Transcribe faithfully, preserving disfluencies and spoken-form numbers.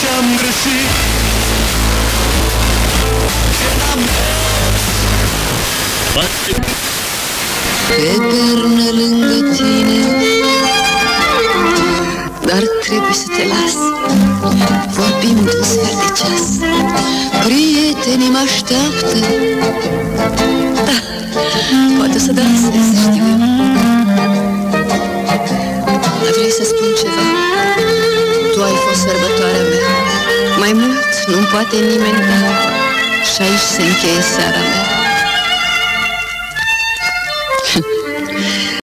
ce-am greșit, că n-am mers. Pe pernă lângă tine, dar trebuie să te las. Vorbim de un sfert de ceas. Prietenii mă așteaptă. Da, poate să dansezi, știu eu. Dar vrei să spun ceva? Tu ai fost sărbătoarea mea. Mai mult nu-mi poate nimeni da. Și aici se încheie seara mea.